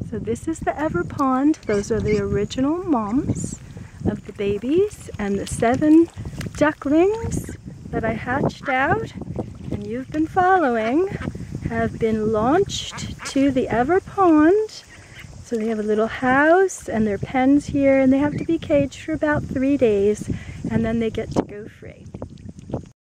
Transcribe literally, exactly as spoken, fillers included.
So this is the Ever Pond. Those are the original moms of the babies, and the seven ducklings that I hatched out and you've been following have been launched to the Ever Pond. So they have a little house and their pens here, and they have to be caged for about three days and then they get to go free.